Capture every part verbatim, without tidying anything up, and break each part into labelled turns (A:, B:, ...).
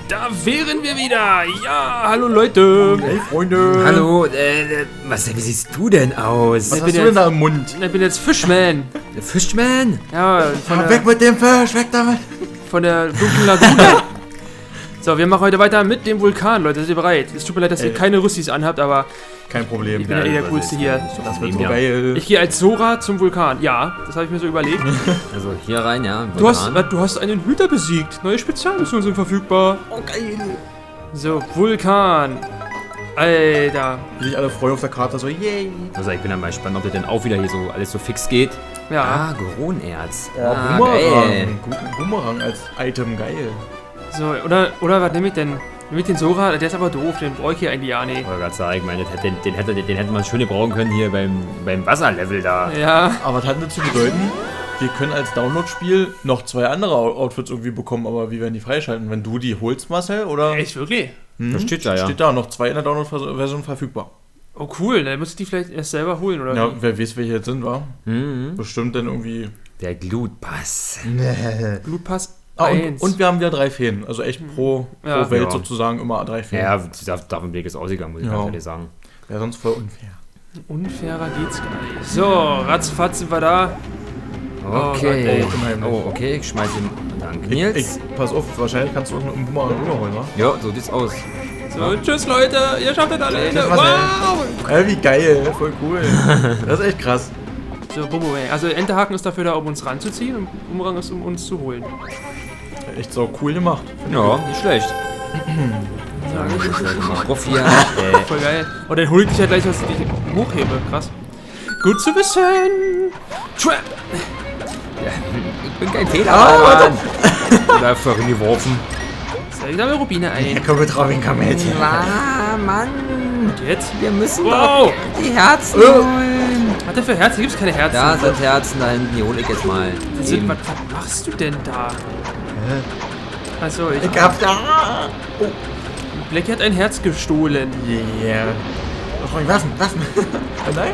A: Da wären wir wieder. Ja, hallo Leute.
B: Hey Freunde.
C: Hallo, äh, was, wie siehst du denn aus?
B: Was
A: Ich
B: hast
A: bin
B: du denn da im Mund?
A: Ich bin jetzt Fishman.
C: Der Fishman?
A: Ja, von
B: Ja,
A: der,
B: weg mit dem Fisch, weg damit.
A: von der dunklen Lagune. So, wir machen heute weiter mit dem Vulkan, Leute. Seid ihr bereit? Es tut mir leid, dass ihr
B: Ey.
A: keine Rüstis anhabt, aber
B: Kein Problem.
A: ich bin ja eh der Coolste hier.
B: Das wird so geil.
A: Ich gehe als Sora zum Vulkan. Ja, das habe ich mir so überlegt.
C: Also hier rein, ja.
A: Du hast, äh, du hast einen Hüter besiegt. Neue Spezialmissionen sind verfügbar.
B: Oh geil.
A: So, Vulkan. Alter.
B: Wie sich alle freuen auf der Karte, so yay.
C: Also ich bin ja mal gespannt, ob das denn auch wieder hier so alles so fix geht.
A: Ja.
C: Ah, Geronerz.
B: Oh,
C: ah, geil.
B: Boomerang. Guten Boomerang als Item, geil.
A: So, oder, oder was nehme ich denn? Nehme ich den Sora? Der ist aber doof, den brauche ich hier eigentlich ja nicht.
C: Ich wollte gerade sagen, ich meine, das hätte- den, den, hätte, den hätte man schön brauchen können hier beim, beim Wasserlevel da.
A: Ja.
B: Aber was hat das zu bedeuten? Wir können als Download-Spiel noch zwei andere Outfits irgendwie bekommen, aber wie werden die freischalten? Wenn du die holst, Marcel, oder?
A: Echt, wirklich?
B: Hm?
C: Das steht da, ja.
B: Steht da, noch zwei in der Download-Version verfügbar.
A: Oh, cool. Dann muss ich die vielleicht erst selber holen, oder?
B: Ja,
A: wie?
B: wer weiß, welche jetzt sind, wa?
C: Mhm.
B: Bestimmt dann irgendwie...
C: Der Glutpass.
A: Blutpass
B: Ah, und,
A: eins.
B: und wir haben wieder drei Feen. Also echt pro,
A: Ja.
B: pro Welt
C: Ja.
B: sozusagen immer drei Feen.
C: Ja, davon Weg ist ausgegangen, muss ich
B: Ja.
C: ganz ehrlich sagen.
B: Wäre sonst voll unfair.
A: Unfairer geht's gar nicht. So, ratzfatz sind wir da. Oh
C: Okay.
B: Gott, ey.
C: Oh, okay, ich schmeiß ihn. Danke,
B: Ich,
C: Nils.
B: ich, pass auf, wahrscheinlich kannst du uns mit dem Boomerang rüberholen, wa?
C: Ja, so sieht's aus.
A: So, tschüss Leute, ihr schafft das alleine.
B: Tschüss, Marcel.
A: Wow!
B: Ey, wie geil, voll cool. Das ist echt krass.
A: So, Boomerang. Also Enterhaken ist dafür da, um uns ranzuziehen und Boomerang ist, um uns zu holen.
B: Echt so cool gemacht.
C: Ja, nicht schlecht. Sagen wir das Leute mal drauf hier. Äh,
A: Voll geil. Und dann hol ich dich ja gleich, dass ich dich hochhebe. Krass. Gut zu wissen. Trap.
C: ich bin kein Fehler. Oh, da vorgeworfen.
A: Zeig da mal Rubine ein.
B: Komm mit Robin, komm mit.
C: Ah, Mann.
A: Und jetzt?
C: Wir müssen
A: Wow.
C: doch die Herzen
B: Oh.
C: holen.
A: Was denn für Herzen? Hier gibt's keine Herzen.
C: Da sind Herzen, da hinten, die hole ich jetzt mal.
A: Die sind,
C: Eben.
A: was, was machst du denn da? Also, ich,
B: Ich hab da. Oh.
A: Blackie hat ein Herz gestohlen.
B: Yeah. Oh, Robin, Waffen, Waffen. Oh nein?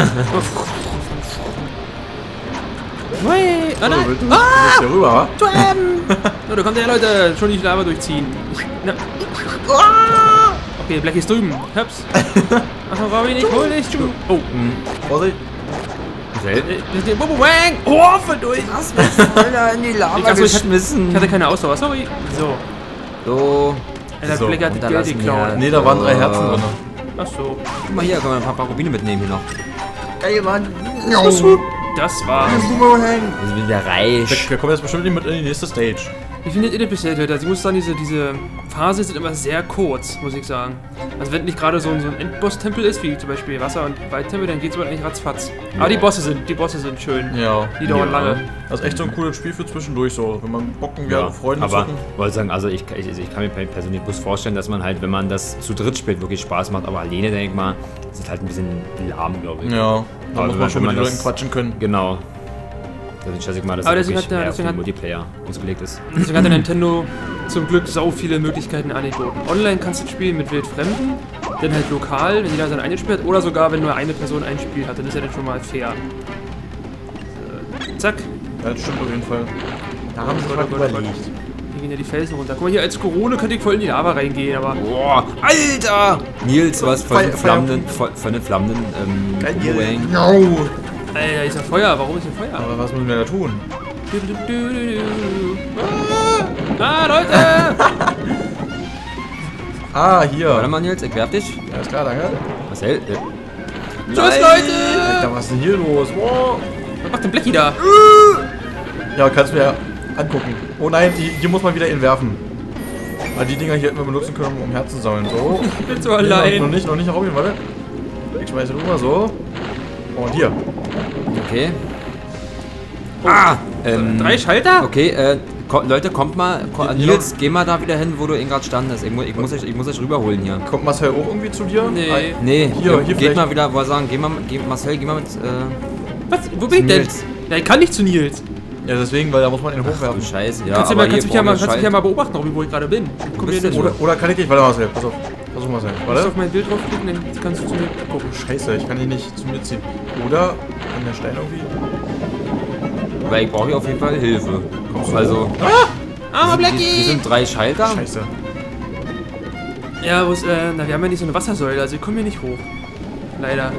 A: Hui. Oh
B: Oh,
A: nein.
B: du willst, du
A: Ah!
B: willst hier rüber, wa?
A: Tram. So, da kommt der Leute. Schon die Lava durchziehen. Ich, na. Okay, Blackie ist drüben. Heps. Ach, Robin, ich hol dich. Du. Oh.
B: Vorsicht.
C: Marcel?
A: Der Boomerang. Oh, voll durch.
C: Was wird voll da in die Lava
A: Ich, achso, ich, hatte,
C: geschmissen?
A: ich hatte keine Ausdauer. Sorry. So.
C: So,
A: Alter,
B: So,
A: Blackie hat die Geld
C: unterlassen
A: geklaut.
C: hier.
B: Nee, da waren drei Herzen drin.
A: Ach so.
C: guck mal hier, können wir ein paar, paar Rubine mitnehmen hier noch.
B: Geil, Mann.
A: Das war's.
B: Boomerang.
C: Wir sind wieder reich.
B: Wir kommen jetzt bestimmt nicht mit in die nächste Stage.
A: Wie findet ihr das bisher, Leute? Also ich muss sagen, diese, diese Phasen sind immer sehr kurz, muss ich sagen. Also wenn nicht gerade so ein, so ein Endboss-Tempel ist, wie zum Beispiel Wasser- und Waldtempel, dann geht's aber eigentlich ratzfatz. Aber die Bosse sind, die Bosse sind schön.
B: Ja.
A: Die dauern
C: Ja.
A: lange.
B: Das ist echt so ein cooles Spiel für zwischendurch so. Wenn man Bocken
C: Ja,
B: wäre, Freunde
C: aber
B: zocken.
C: wollte sagen, also ich, ich, ich kann mir persönlich bloß vorstellen, dass man halt, wenn man das zu dritt spielt, wirklich Spaß macht, aber alleine, denke ich mal, ist es halt ein bisschen lahm, glaube ich.
B: Ja. Da
C: Aber
B: muss
C: wenn
B: man schon
C: wenn
B: mit den
C: man
B: Leuten
C: das-
B: quatschen können.
C: Genau. Deswegen schätze ich mal, dass
A: Aber
C: es
A: deswegen
C: wirklich
A: hat der-
C: mehr auf
A: deswegen
C: den
A: hat-
C: Multiplayer ausgelegt ist.
A: Deswegen hat der Nintendo zum Glück sau viele Möglichkeiten angeboten. Online kannst du spielen mit Wildfremden, dann halt lokal, wenn jeder sein eigenes Spiel hat, oder sogar, wenn nur eine Person ein Spiel hat, dann ist ja dann schon mal fair. Äh, zack.
B: Ja, das stimmt auf jeden Fall. Da haben sie
A: Gott,
B: mal
A: oh Gott, oh Gott.
B: überlegt.
A: Hier gehen ja die Felsen runter. Guck mal, hier als Corona könnte ich voll in die Lava reingehen, aber...
C: Boah, Alter! Nils, was von
B: Feuer-
C: den flammenden, von von den flammenden, ähm, Boomerang.
B: No.
A: Alter, ist ja Feuer. Warum ist hier Feuer?
B: Aber was müssen wir da tun?
A: Du, du, du, du, du. Ah, Leute!
B: Ah, hier.
C: Warte mal, Nils, ich werf dich.
B: Ja, ist klar, danke.
C: Marcel, äh,
A: Tschüss, Leute!
B: Alter, was ist denn hier los? Wow.
A: Was macht denn Blackie da?
B: Ja, kannst du mir angucken. Oh nein, die, hier muss man wieder ihn werfen. Ah, die Dinger hier hätten wir benutzen können, um Herzen zu sammeln. So.
A: Ich bin so
B: Nee, noch, noch
A: allein.
B: nicht, noch nicht, Robin, warte. Ich schmeiße rüber, so. Und hier.
C: okay. Ah! Ähm,
A: Drei Schalter?
C: Okay, äh, ko Leute, kommt mal, ko Nils, geh mal da wieder hin, wo du eben gerade standest. Ich, mu ich, muss euch, ich muss euch rüberholen hier.
B: Kommt Marcel auch irgendwie zu dir?
A: Nee.
B: Ah,
C: Nee,
B: Hier,
C: äh,
B: hier
C: geht
B: vielleicht.
C: mal wieder, wollte sagen, geh mal, geh, Marcel, geh mal mit, äh,
A: Was? Wo bin ich denn?
C: Nils.
A: Ja, ich kann nicht zu Nils.
B: Ja, deswegen, weil da muss man ihn
C: du
B: hochwerfen.
C: Scheiße, ja,
A: kannst du
C: aber
A: mal, kannst
C: hier
A: mich ja mal,
C: vorne
A: kannst mich ja
C: Schalt-
A: mal beobachten, Robin, wo ich gerade bin. Guck mir
C: bist
A: den
C: denn
B: Oder, oder kann ich dich? Warte, Marcel, pass auf. Versuch Marcel.
A: Kannst du
B: Warte.
A: auf mein Bild draufklicken, dann kannst du zu mir gucken.
B: Scheiße, ich kann ihn nicht zu mir ziehen. Oder an der Stein irgendwie.
C: Weil ich brauche hier auf jeden Fall Hilfe. Also,
A: Ah,
C: hier
A: Blackie!
C: sind drei Schalter.
B: Scheiße.
A: Ja, wo ist, äh, na, wir haben ja nicht so eine Wassersäule, also wir kommen hier nicht hoch. Leider.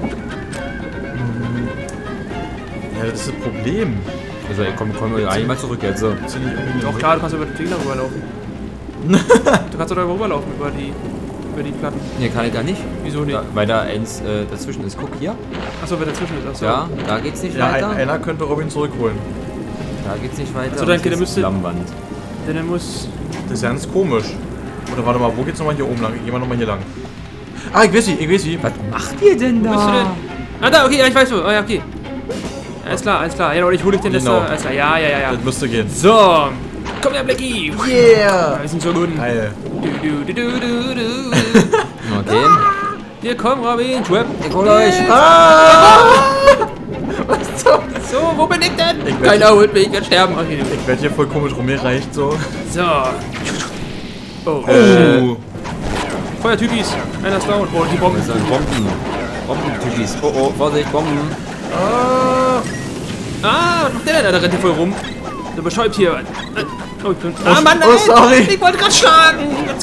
B: Ja, das ist das Problem.
C: Also, ey, komm, komm, eigentlich mal zurück jetzt. So.
B: Ist hier nicht irgendwie
A: Auch klar, du kannst über den Gegner rüberlaufen. Du kannst doch da rüberlaufen über die, über die Platten.
C: Nee, kann ich da nicht.
A: Wieso nicht?
C: Da, weil da eins äh, dazwischen ist. Guck hier.
A: Achso, wer dazwischen ist. Achso.
C: Ja, da geht's nicht
B: Ja,
C: weiter.
B: ein, einer könnte Robin zurückholen.
C: Da geht's nicht weiter.
A: Also, danke,
C: Und
A: der
C: hier ist
A: müsste-
C: Flammenwand.
A: Denn er muss...
B: Das ist ganz komisch. Oder warte mal, wo geht's nochmal hier oben lang? Gehen wir nochmal hier lang. Ah, ich weiß wie, ich weiß wie.
C: Was macht ihr denn da?
A: Wo bist du denn? Ah, da, okay, ja, ich weiß wo. Oh, ja, okay. Alles klar, alles klar. Ja, und ich hole dich den
B: Genau.
A: Lester. Alles klar, ja, ja, ja, ja.
B: Das müsste gehen.
A: So. Komm her, Blackie.
B: Yeah!
A: Wir sind so gut.
B: Geil.
A: Du, du, du, du, du.
C: Okay.
A: Hier, komm, Robin. Schwupp.
C: Ich hol euch.
B: Ah! Was zum...
A: So, wo bin ich denn?
B: Ich werd-
A: Keiner holt mich, ich werde sterben. Okay, du.
B: Ich werde hier voll komisch rumgereicht so.
A: So. Oh,
B: Oh.
A: Feuertypis. Einer ist down. Oh, die Bomben.
C: Das sind Bomben. Bomben-Typis. Oh, oh, Vorsicht, Bomben.
B: Ah!
A: Ah, was macht der denn? Da rennt der voll rum. So bescheuert hier. Oh, ich bin... Ah,
B: Oh,
A: Mann, nein.
B: oh, sorry.
A: Ich wollte gerade schlagen.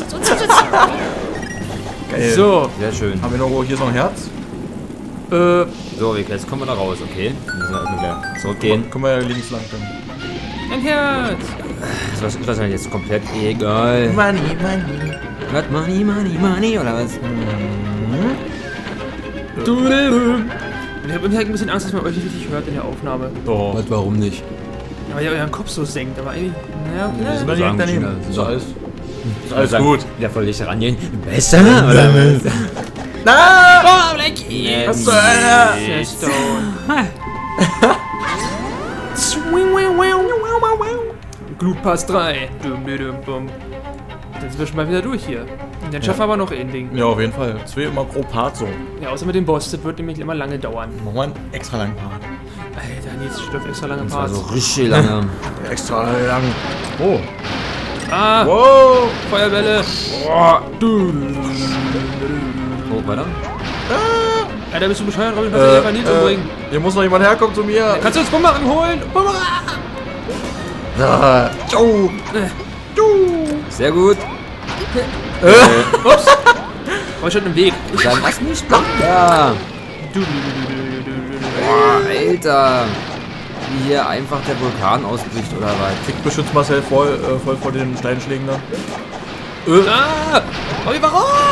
B: Geil.
A: So.
C: Sehr schön.
B: Haben wir noch hier so ein Herz?
A: Äh,
C: So, wir- jetzt kommen wir da raus, okay? Wir müssen halt wieder zurückgehen.
B: Können wir ja links lang dann.
A: ein Herz.
C: Das ist wahrscheinlich jetzt komplett egal.
B: Money, money.
C: Was? Money, money, money, oder was?
A: Du, du, du. Ich habe irgendwie ein bisschen Angst, dass man euch nicht richtig hört in der Aufnahme.
B: Doch.
C: Was, warum nicht?
A: Aber ihr euren Kopf so senkt. Aber eigentlich... Naja,
B: Wir sind
A: okay.
B: da direkt
C: Sagen
B: daneben.
C: China,
B: Ist
C: so.
B: alles, ist alles gut.
C: Ja, voll nicht rangehen. Besser, oder was?
B: Na!
A: Oh, Blackie.
B: Was zur Hölle?
A: Der ist down. Swing, wow, wow, wow, wow, wow. Glutpass drei. Dum, dum, dum, bum. Dann sind wir schon mal wieder durch hier. Und dann schaffen wir aber noch ein Ding.
B: Ja, auf jeden Fall. Zwei immer pro Part so.
A: Ja, außer mit dem Boss. Das wird nämlich immer lange dauern.
B: Machen wir einen extra langen Part.
A: Alter, Nils stirbt extra lange
C: Das war
A: Parts.
C: so richtig lange.
B: Extra lang. Oh.
A: Ah,
B: Wow.
A: Feuerwelle.
B: Boah.
A: Du.
C: Oh, weiter?
A: Alter, bist du bescheuert, Robin? Kannst du einfach Nils umbringen?
B: hier muss noch jemand herkommen zu mir.
A: Kannst du uns Bumerang holen? Bumerang!
B: Da. Oh.
C: Sehr gut.
A: Ups! Oh, ich stand im Weg.
C: Dann lass mich doch. Ja.
A: Du, du, du, du, du, du, du.
C: Boah, Alter. Wie hier einfach der Vulkan ausbricht, oder was?
B: Ich beschütze Marcel voll, äh, voll vor den Steinschlägen da.
A: Ah! Robin, warum?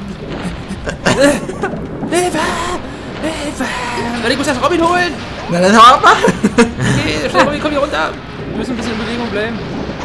A: Hilfe! Hilfe! Warte, ich muss erst Robin holen!
B: Na dann hau ab!
A: Okay, schnell, Robin, komm hier runter! Wir müssen ein bisschen in Bewegung bleiben.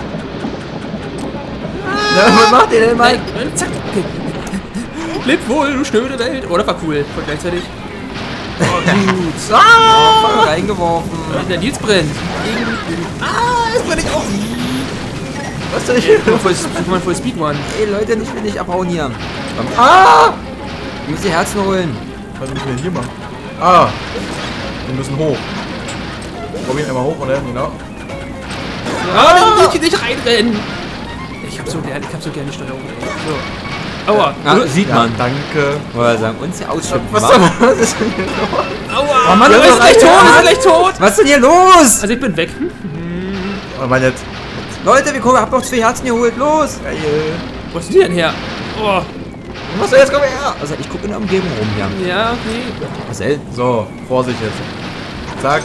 B: Na, was macht ihr denn, Mann?
A: Nein, zack! Okay. Leb wohl, du schnöde Welt! Oh, das war cool. Voll gleichzeitig. Oh, gut.
B: Ah!
C: Voll reingeworfen.
A: Der Nils brennt. Ah, es brennt auch.
B: Was denn hier?
A: Guck mal, voll, guck mal, voll Speedrun.
C: Ey, Leute, nicht will nicht abhauen hier.
B: Ah!
C: Ich muss die Herzen holen.
B: Was müssen wir denn hier machen? Ah! Wir müssen hoch. Robin einmal hoch und dann, genau.
A: Ah, nicht, nicht reinrennen. Ich hab so gerne, ich hab so gerne die Steuerung. So. Aua.
C: Ah, sieht
B: Ja,
C: man.
B: danke.
C: Oder sagen, uns hier ausschimpfen.
B: Was,
C: wa?
B: was ist denn hier los?
A: Aua.
B: Oh Mann,
A: wir
B: das
A: sind
B: ist
A: gleich
B: echt
A: tot, wir
B: hart.
A: sind gleich tot.
C: Was ist denn hier los?
A: Also ich bin weg.
B: Oh Mann, jetzt.
C: Leute, wir kommen, hab noch zwei Herzen geholt. Los.
B: Geil.
A: Wo ist die denn her? Oh.
B: Was jetzt? Komm her!
C: Also, ich gucke in der Umgebung rum hier.
A: Ja, okay.
C: Marcel.
B: So, Vorsicht jetzt. Zack.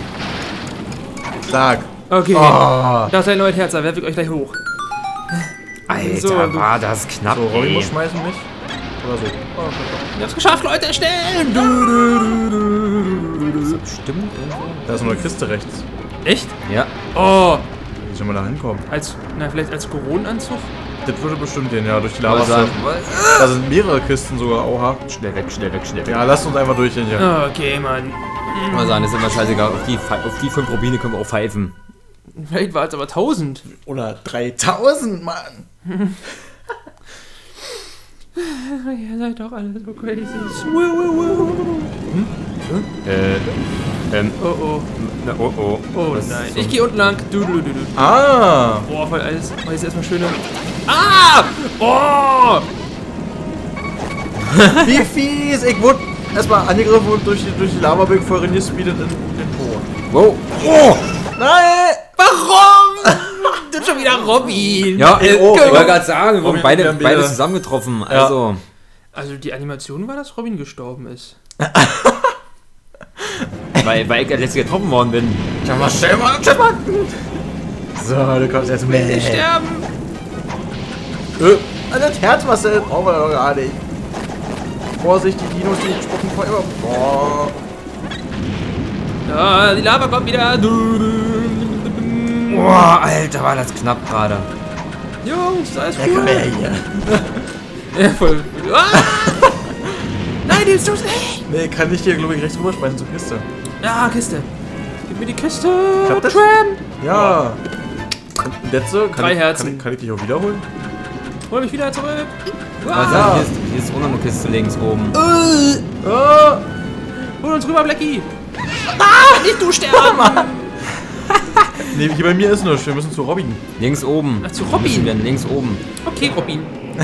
B: Zack.
A: Okay.
B: Oh.
A: Das ist ein neues Herz, da werfe ich euch gleich hoch.
C: Alter,
A: So, du-
C: war das knapp.
B: So, Robin
C: ey.
B: muss schmeißen mich. Oder so. Oh,
A: Wir haben's geschafft, Leute, schnell!
C: Stimmt irgendwo?
B: da ist noch eine Kiste rechts.
A: Echt?
C: Ja.
A: Oh.
B: Wie soll man da hinkommen?
A: Als, na, vielleicht als Koronenanzug?
B: Das würde bestimmt gehen, ja, durch die
C: Aber
B: Lava.
C: sagen,
B: Da sind mehrere Kisten sogar, oha.
C: schnell weg, schnell weg, schnell weg.
B: Ja, lasst uns einfach durchgehen hier.
A: Okay, Mann.
C: Mal sagen, das ist immer scheißegal. Auf die, Pfe- auf die fünf Rubine können wir auch pfeifen.
A: Vielleicht war es aber tausend.
B: Oder dreitausend, Mann.
A: Ihr seid doch alle so crazy.
C: Äh, ähm,
A: Oh oh.
C: na, oh, oh.
A: Oh
C: Was
A: nein.
C: so-
A: Ich gehe unten lang. Du, du, du, du.
B: Ah!
A: Boah, voll alles. Oh, jetzt erstmal schöne. Ah! Oh!
B: Wie fies! Ich wurde erstmal angegriffen und durch die, durch die Lava bin ich voll reingespeedet in den Po.
C: Wow. Oh!
B: Nein!
A: Warum? sind schon wieder Robin.
C: Ja,
B: Ey,
C: äh,
B: oh,
C: ich
B: oh.
C: wollte gerade sagen, wir
B: Robin,
C: wurden beide,
B: wir haben
C: beide
B: wieder-
C: zusammengetroffen.
B: Ja.
C: Also,
A: Also die Animation war, dass Robin gestorben ist.
C: weil, weil ich der Letzte getroffen worden bin.
B: Schau mal, stell mal, stell mal. So, du kommst jetzt mit.
A: Wir sterben.
B: Äh, das Herz, Marcel, brauchen wir doch gar nicht. Vorsicht, die Dinos, die spucken Feuer. Boah.
A: Ja, die Lava kommt wieder.
C: Boah, Alter, war das knapp gerade.
A: Jungs, alles
B: Ja, komm
A: cool.
B: her hier.
A: Ja, voll. Ah! Nein, die ist zu schlecht.
B: Nee, kann ich hier, glaube ich, rechts rüberschmeißen zur Kiste.
A: Ja, Kiste. Gib mir die Kiste.
B: Klappt das?
A: Tram.
B: Ja. Und jetzt so, kann
A: Drei
B: ich,
A: Herzen.
B: Kann, ich- kann ich dich auch wiederholen?
A: Hol mich wieder zurück.
C: Was,
A: Ah.
C: hier, ist, hier ist auch noch eine Kiste links oben.
B: Oh,
A: Hol uns rüber, Blackie. Ah, nicht du sterben.
B: nee, hier bei mir ist nichts. Wir müssen zu Robin.
C: Links oben.
A: Ach, zu
C: Wir
A: Robin.
C: müssen wieder links oben.
A: Okay, Robin.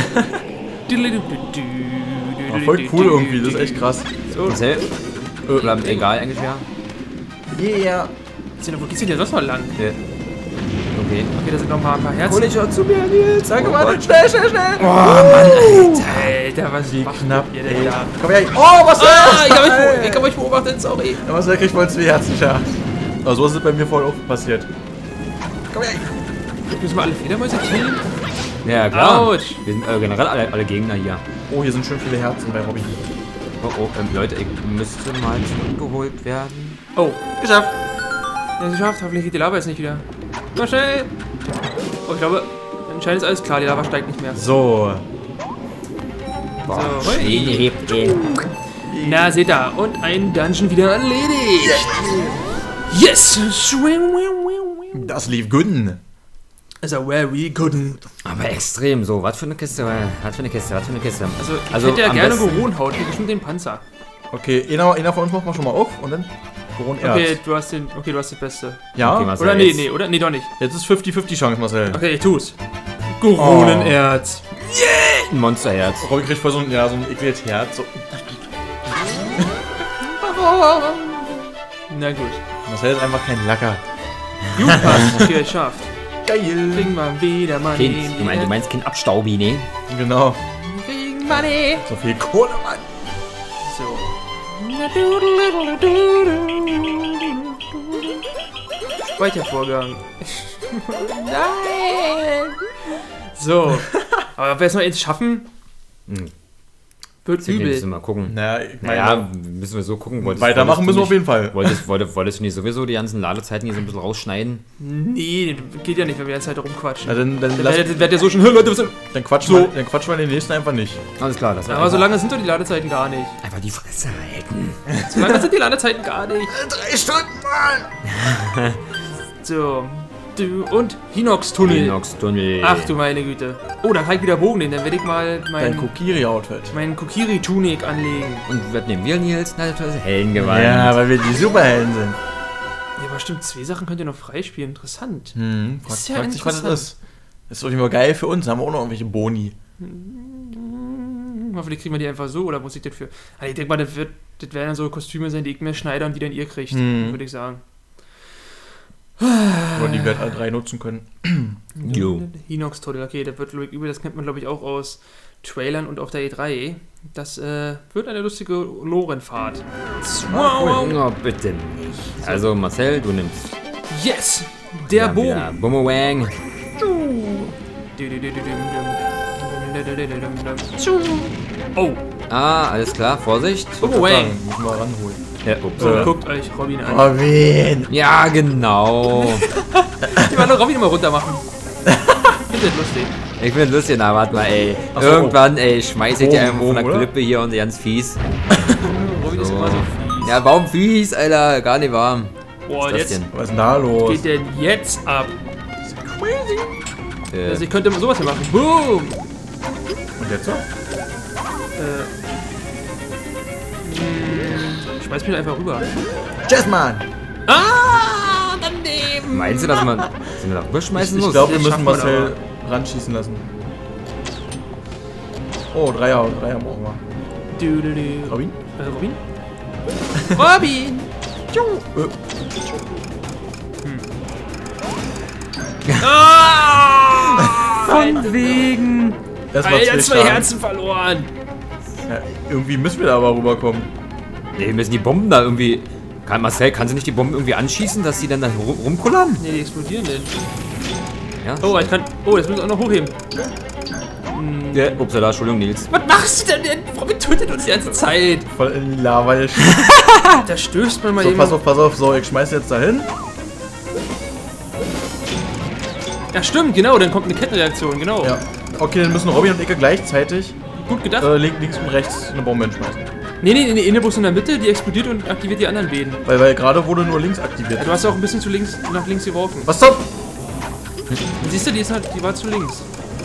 B: War voll cool irgendwie, das ist echt krass.
A: So,
C: Marcel,
B: Äh,
C: bleibt egal eigentlich ja.
B: Yeah.
A: wo geht's denn hier sonst noch lang?
C: Äh, Okay.
A: Okay, da sind noch mal ein paar Herzen.
C: Hol dich auch zu mir, Nils.
B: Danke,
C: Oh
B: Mann.
C: Gott.
B: Schnell, schnell, schnell.
C: Oh, Mann, Alter.
A: Alter, was
B: Wie
A: macht
B: knapp,
A: ihr
B: ey.
A: denn da?
B: Komm her. Oh, was
A: Ah, ich hab euch, beob- ich hab euch beobachtet, sorry.
B: Ja, was, der kriegt wohl zwei Herzen, ja. Aber so ist es bei mir voll oft passiert. Komm her.
A: Müssen wir alle Fledermäuse killen?
C: Ja, klar.
A: Autsch.
C: Wir sind äh, generell alle, alle Gegner hier.
B: Oh, hier sind schön viele Herzen bei Robin.
C: Oh, oh, ähm, Leute, ich müsste mal zurückgeholt werden.
A: Oh, geschafft. Ja, geschafft. Hoffentlich geht die Lava jetzt nicht wieder. Na schnell. Oh, ich glaube, anscheinend ist alles klar. Die Lava steigt nicht mehr.
B: So.
C: Boah,
A: So, hui.
C: Schwede hebt den.
A: Na, seht ihr. Und ein Dungeon wieder erledigt. Yes.
B: Das lief gut.
A: Also, very good.
C: Aber extrem so. Was für eine Kiste, was für eine Kiste, was für eine Kiste.
A: Also, ich
C: Also,
A: hätte ja
C: am
A: gerne
C: besten-
A: Goron-Haut. Hier bestimmt den Panzer.
B: Okay, einer, einer von uns macht mal schon mal auf und dann Goron Erz.
A: Okay, du hast den, okay, du hast das Beste.
B: Ja,
C: Okay, was-
A: Oder
C: Also
A: nee,
C: jetzt-
A: nee, oder? Nee, doch nicht.
B: jetzt ist fünfzig fünfzig Chance, Marcel.
A: Okay, ich tu's. Goronenerz.
C: Ein Monsterherz.
B: Robin kriegt voll so ein, ja, so ein ekliges Herz. So.
A: Na gut.
B: Marcel ist einfach kein Lacker.
A: Jupas, geschafft.
B: Geil.
A: Kriegen wir wieder Money.
C: Kind, du meinst, du meinst Kind Abstaubi, ne?
B: Genau.
A: Kriegen Money.
B: So viel Kohle, Mann.
A: So. Speichervorgang. Nein! So. Aber ob wir es noch jetzt schaffen,
C: Hm.
A: wird
C: Müssen wir
A: übel.
C: mal gucken.
B: Naja, ich meine,
C: Naja, müssen wir so gucken. Wolltest,
B: weitermachen
C: wolltest
B: müssen
C: du
B: wir auf jeden Fall.
C: nicht- Wolltest, wolltest, wolltest du nicht sowieso die ganzen Ladezeiten hier so ein bisschen rausschneiden?
A: Nee, geht ja nicht, wenn wir die ganze Zeit rumquatschen.
B: Na, dann, dann,
A: Dann
B: lass,
A: werdet werdet ihr so schon, "Hä, Leute, was ist
B: dann, quatschen
A: So.
B: wir, dann quatschen wir den nächsten einfach nicht.
C: Alles klar, das war
A: Aber so
C: einfach,
A: lange sind doch die Ladezeiten gar nicht.
C: einfach die Fresse halten.
A: So lange sind die Ladezeiten gar nicht.
B: Drei Stunden, Mann!
A: So. Du, und Hinox-Tunnel.
C: Inox-Tunnel.
A: Ach du meine Güte. Oh, da kann ich wieder Bogen nehmen. Dann werde ich mal
B: Dein
A: meinen
B: Kokiri-Outfit.
A: mein Kokiri-Tunik anlegen.
C: Und was nehmen wir, Nils? Na, das ist Hellengewalt.
B: Ja, weil wir die Superhelden sind.
A: Ja, aber stimmt, zwei Sachen könnt ihr noch freispielen. Interessant.
B: Hm, frag,
A: Ist ja
B: fragt sich, was das
A: interessant.
B: ist. Das ist doch immer geil für uns. Haben wir auch noch irgendwelche Boni.
A: Hm, Hoffentlich kriegen wir die einfach so, oder muss ich das für... Also ich denke mal, das, wird, das werden dann so Kostüme sein, die ich mir schneide und die dann ihr kriegt,
B: Hm.
A: würde ich sagen.
B: Oder die wir alle drei nutzen können.
C: Jo.
A: Hinox-Tunnel, okay, das wird glaub ich, übel. Das kennt man, glaube ich, auch aus Trailern und auf der E drei. Das äh, wird eine lustige Lorenfahrt.
B: Ah,
C: Oh, bitte nicht. Also, Marcel, du nimmst.
A: Yes!
C: Wir
A: Der
C: haben wieder
A: Bogen!
C: Boomerang.
A: Oh,
C: Ah, alles klar, Vorsicht.
A: Boomerang!
B: Müssen wir ranholen.
C: Ja, ups.
A: So,
B: Äh.
A: guckt euch Robin an.
B: Robin!
C: Ja, genau.
A: Ich will doch Robin immer runter machen. Ich finde das lustig.
C: Ich bin lustig, na, warte mal, ey.
B: Ach so.
C: Irgendwann, ey, schmeiß ich dir
B: Bogen,
C: einfach von der
B: Bogen, oder?
C: Klippe hier und ganz fies.
A: Robin ist
C: So.
A: immer so fies.
C: Ja, warum fies, Alter? Gar nicht warm.
A: Boah,
C: Was ist das
A: jetzt
C: denn?
B: Was ist denn da los?
A: geht denn jetzt ab?
C: Äh,
A: Also ich könnte sowas hier machen. Boom!
B: Und jetzt so?
A: Äh, mh, schmeiß mich einfach rüber.
B: Jazzman!
A: Ah, daneben!
C: meinst du, dass man sie da rüberschmeißen
B: Ich
C: muss?
B: glaube, wir
A: Das
B: müssen
A: schafft man
B: Marcel ranschießen lassen. Oh, Dreier, Dreier brauchen wir.
A: Du, du, du.
B: Robin?
A: Äh, Robin? Robin!
B: Äh,
A: Ah! Von wegen.
B: Erstmal
A: Alter, zwei
B: Schaden.
A: Herzen verloren.
B: Ja, irgendwie müssen wir da aber rüberkommen.
C: Nee, wir müssen die Bomben da irgendwie... Kann, Marcel, kannst du nicht die Bomben irgendwie anschießen, dass die dann da rum, rumkullern?
A: Nee, die explodieren denn.
C: Ja.
A: Oh, ich kann. Oh, jetzt müssen wir auch noch hochheben.
C: Ja, upsala, Entschuldigung, Nils.
A: Was machst du denn? Warum tötet uns die ganze Zeit?
B: Voll in die Lava. So,
A: Da stößt man mal
B: pass
A: jemand.
B: auf, pass auf. So, ich schmeiß jetzt dahin.
A: Ja, stimmt, genau, dann kommt eine Kettenreaktion, genau.
B: Ja. Okay, dann müssen Robby und Icke gleichzeitig
A: Gut gedacht.
B: äh, links, links und rechts eine Bombe hinschmeißen.
A: Nee, nee, nee, nee, Innebus in der Mitte, die explodiert und aktiviert die anderen beiden.
B: Weil, weil gerade wurde nur links aktiviert.
A: Ja, du hast auch ein bisschen zu links, nach links geworfen.
B: Was zum?
A: Siehst du, die, ist halt, die war zu links.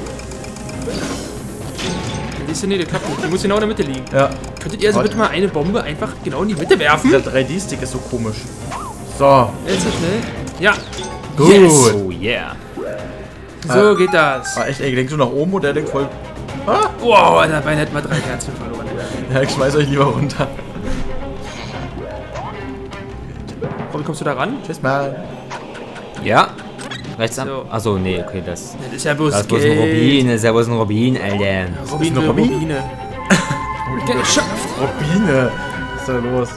A: Siehst du, nee, der klappt nicht. Die muss genau in der Mitte liegen.
B: Ja.
A: Könntet ihr also
B: Warte.
A: bitte mal eine Bombe einfach genau in die Mitte werfen?
B: Dieser drei D-Stick ist so komisch. So.
A: Jetzt so schnell. Ja.
B: Gut.
A: Yes.
C: Oh yeah.
A: So geht das.
B: Ah, echt, ey, denkst du nach oben und der denkt voll. Ah!
A: Wow, dabei hätten wir drei Herzen verloren.
B: Ja, ich schmeiß euch lieber runter.
A: Warum kommst du da ran?
B: Tschüss mal.
C: Ja. Rechts ab.
A: So.
C: Achso, nee, okay, das...
A: Das ist ja bloß
C: Das ist bloß ein
A: Geld.
C: Rubin, das ist ja bloß ein Rubin, Alter.
A: Rubin
B: eine
A: für
B: Rubin?
A: Rubine. Geschafft.
B: Robine. Was ist da los?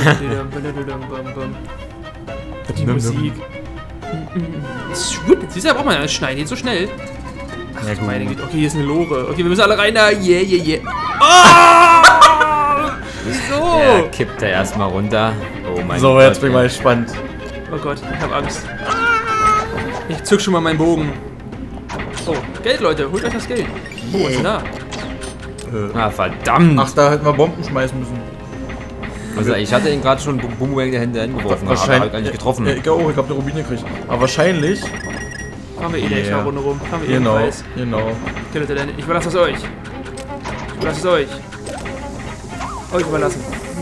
A: Die Musik. Siehst du, da braucht man ja nicht schneiden, geht so schnell. Ach,
B: Ja, gut.
A: meine Güte. Okay, hier ist eine Lore. Okay, wir müssen alle rein da. Yeah, yeah, yeah. Oh! So.
C: Der kippt da erstmal runter. Oh mein
B: So,
C: Gott.
B: jetzt bin ich
C: ey.
B: mal gespannt.
A: Oh Gott, ich hab Angst. Ich zück schon mal meinen Bogen. Oh, Geld, Leute. Holt euch das Geld. Oh, was ist denn da?
B: Äh,
C: Ah, verdammt.
B: Ach, da hätten wir Bomben schmeißen müssen.
C: Also ich hatte ihn gerade schon Boom- Boomerang der Hände hingeworfen, aber
B: Wahrscheinlich.
C: hab gar nicht getroffen.
B: Ja, ich, oh, ich hab eine Rubine gekriegt. Aber wahrscheinlich.
A: Fahren wir eh gleich
B: Yeah.
A: eine Runde rum. Fahren wir eh
B: Genau.
A: im Kreis.
B: Genau.
A: Okay, Leute, dann- ich überlasse es euch. Ich überlasse es euch. Euch überlassen.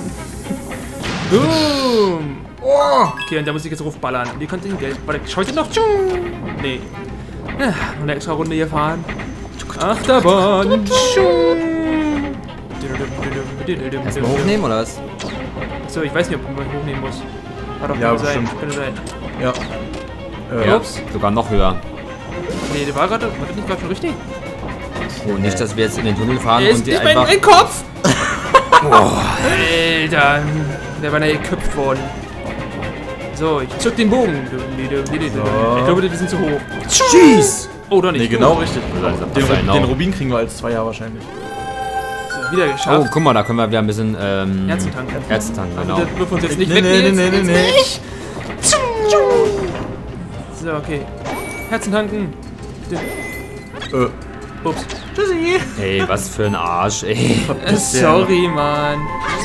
A: Boom!
B: Oh!
A: Okay, und da muss ich jetzt draufballern. Und ihr könnt den Geld. Warte, schaut ihr noch? Tschung! Nee. Ja, noch eine extra Runde hier fahren. Achterbahn. Tschung!
C: Erstmal hochnehmen oder was?
A: So, ich weiß nicht, ob man hochnehmen muss. War doch,
B: Ja,
A: könnte sein.
B: bestimmt.
A: Könnte sein.
B: Ja. Äh,
C: Ja,
A: Ups.
C: sogar noch höher.
A: Nee, der war gerade. War das nicht gerade schon richtig?
C: Oh, nicht, dass wir jetzt in den Tunnel fahren
A: Er ist
C: und die
A: nicht mein,
C: einfach...
A: mein Kopf! Alter, der war da geköpft worden. So, ich zück den Bogen. Ich glaube, wir sind zu hoch.
C: Tschüss!
A: Oh, doch nicht.
B: Nee, genau richtig.
C: Also,
B: Den,
C: sein
B: den
C: auch.
B: Rubin kriegen wir als Zweier wahrscheinlich.
A: So, wieder
C: Oh,
A: geschafft.
C: guck mal, da können wir wieder ein bisschen... Ähm,
A: Herzen tanken.
C: Herzen tanken, genau.
A: Bitte wirf uns jetzt nicht
B: Nee,
A: weg.
B: nee,
A: jetzt,
B: nee, nee,
A: jetzt
B: nee.
A: nicht. So, okay. Herzen tanken.
B: Äh,
A: Ups.
B: tschüssi.
C: Ey, was für ein Arsch, ey.
A: Äh,
B: Verpiss dich.
A: sorry, Mann.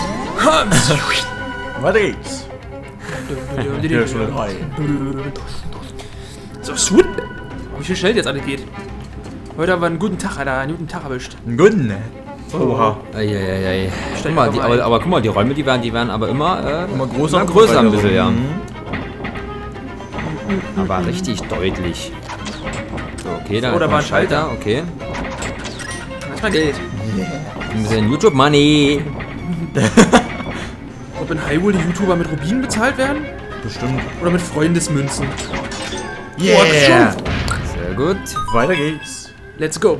B: Weiter geht's. Hier schon drei.
A: So, swoop. Wie schnell jetzt alles geht. Heute haben wir einen guten Tag, Alter. Einen guten Tag erwischt.
B: Einen guten, ne? Oha.
C: Eieiei.
A: Steig
C: Guck mal,
A: doch
C: die,
A: mal
C: aber,
A: ein.
C: aber guck mal, die Räume, die werden, die werden aber immer, äh,
B: Immer größer,
C: immer größer ein
B: weiter
C: bisschen, ja.
B: rum.
C: Aber richtig deutlich. So, okay, da
A: Oh, da
C: ist
A: war
C: ein
A: ein Schalter.
C: Okay.
A: Das war Geld.
C: Ein bisschen YouTube-Money.
A: Ob in Hyrule die YouTuber mit Rubinen bezahlt werden?
B: Bestimmt.
A: Oder mit Freundesmünzen?
B: Yeah.
C: Sehr gut.
B: Weiter geht's.
A: Let's go.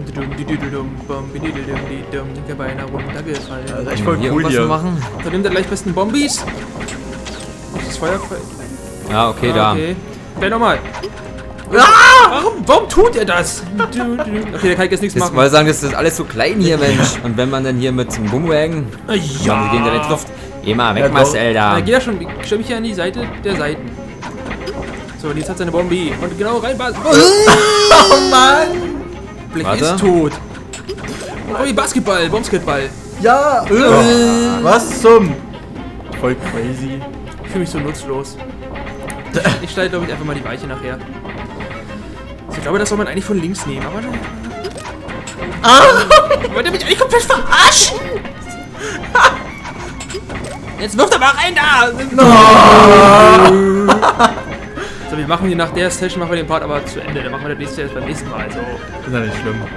A: Der Beine runtergefallen.
B: Das ist echt
C: Können
B: voll
C: wir
B: cool
C: irgendwas
B: hier.
C: machen?
A: Dann nimmt er gleich besten Bombis. Das Feuer.
C: Ja, okay,
A: Ah,
C: da.
A: okay. Gleich nochmal. Warum, warum tut er das? Okay, der kann jetzt nichts
C: Das
A: machen.
C: wollte sagen, das ist alles so klein hier, Mensch. Und wenn man dann hier mit dem Boomerang, wenn man gegen den trifft, immer weg,
B: Ja,
C: Marcel, da.
A: Dann geht er schon, stell mich hier an die Seite der Seiten. So, und jetzt hat seine Bombe. Und genau rein. Oh Mann! Blech
C: Warte.
A: ist tot. Und oh, Basketball, Basketball.
B: Ja. Äh. Was zum? Voll crazy.
A: Ich fühle mich so nutzlos. Ich schneide, glaube ich, einfach mal die Weiche nachher. Also, ich glaube, das soll man eigentlich von links nehmen, aber naja. Ah! Wollt ihr mich eigentlich komplett verarschen? Jetzt wirft er mal rein da! So, wir machen hier nach der Session machen wir den Part aber zu Ende. Dann machen wir das nächste erst beim nächsten Mal. So.
B: Ist ja nicht schlimm.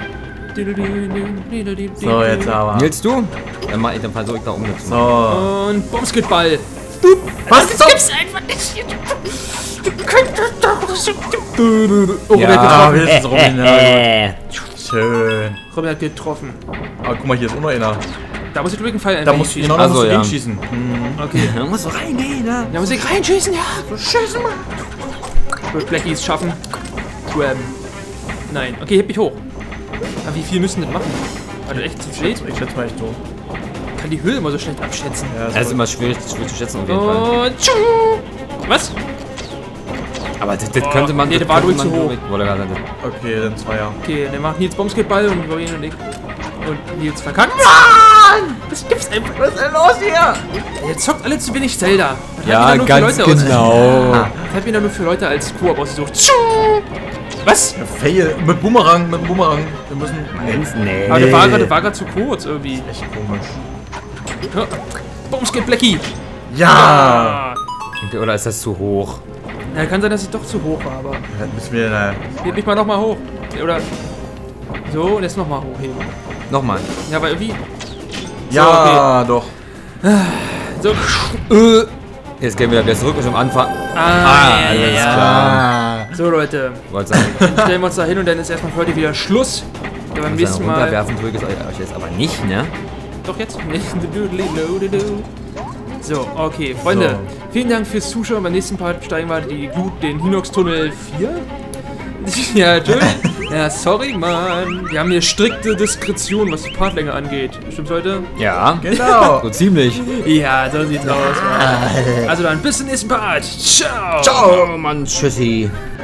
B: So, jetzt aber.
C: Nils, du? Dann, mach ich- dann versuche ich da umzusetzen.
B: So.
A: Und Basketball.
B: Was
A: Das
B: zum?
A: gibt's einfach nicht. könnt das doch so... Oh, Robin
C: Ja.
A: hat
B: Ah,
A: getroffen.
B: wir sind Robin. Ja.
C: Äh,
B: Schön.
A: Robin hat getroffen.
B: Aber guck mal, hier ist auch noch einer.
A: Da muss ich wirklich einen Pfeil
B: Da
A: einfach
B: musst du
A: schießen.
B: genau da
C: Ach so,
B: musst du
C: ja.
B: gegenschießen. Mhm.
A: Okay.
C: da musst du reingehen, ne?
A: Da muss ich reinschießen, ja. Schießen mal. Wird Blackie es schaffen? Grabben. Nein. Okay, heb mich hoch. Aber wie viel müssen das machen? War das echt zu spät?
B: Ich schätze mal echt so.
A: Kann die Höhe immer so schlecht abschätzen.
B: Ja,
C: Das ist immer schwierig, schwierig zu schätzen auf jeden Fall.
A: Und tschu. Was?
C: Aber das, das
A: Oh,
C: könnte man...
A: nee,
C: das
A: der war
C: könnte
A: durch zu
C: man,
A: hoch.
C: glaub ich, Wollte gerade sagen.
B: okay, dann Zweier.
A: Okay, dann macht Nils Basketball und Robin und ich. Und Nils verkackt. Mann! Das gibt's einfach. Was ist denn los hier? Ihr zockt alle zu wenig Zelda. Das
C: Ja,
A: hat mir dann nur für
C: ganz
A: Leute aus-
C: genau.
A: Das hat mir dann nur für Leute als Koop ausgesucht. Tschu. Was?
B: Fail. Mit Boomerang, mit Boomerang. Wir müssen...
C: Nee.
A: Aber der war gerade der war gerade zu kurz irgendwie.
B: Echt komisch.
A: Ja. Baumskate Blackie.
B: Ja!
A: Ah.
C: Okay, oder ist das zu hoch?
A: Ja, kann sein, dass es doch zu hoch war, aber.
B: Dann müssen wir... Na,
A: Heb mich mal nochmal hoch. Oder. So, und jetzt nochmal hochheben.
C: Nochmal.
A: Ja, weil irgendwie.
B: ja, doch.
A: So.
C: Äh. Jetzt gehen wir wieder zurück bis am Anfang.
A: Ah, ja,
C: alles
A: ja.
C: klar.
A: So, Leute.
C: Wollte sagen,
A: Dann stellen wir uns da hin und dann ist erstmal für heute wieder Schluss. Ja, beim nächsten Mal.
C: runterwerfen drücke ich euch jetzt aber nicht, ne?
A: Doch jetzt? So, okay, Freunde.
B: So.
A: Vielen Dank fürs Zuschauen. Beim nächsten Part steigen wir die Glut, den Hinox-Tunnel vier. Ja, Entschuldigung. Ja, sorry, Mann. Wir haben hier strikte Diskretion, was die Partlänge angeht. Stimmt's, Leute?
C: Ja.
B: Genau.
C: So ziemlich.
A: Ja, so sieht's aus. Mann. Also dann, bis zum nächsten Part. Ciao.
C: Ciao, Mann. Tschüssi.